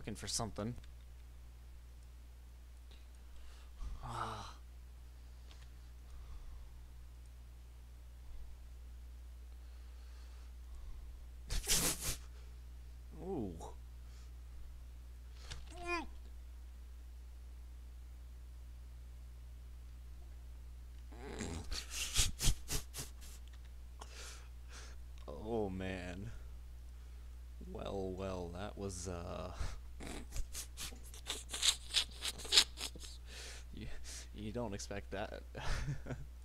looking for something. Ah. Ooh. Oh man. Well, well, that was you, you don't expect that.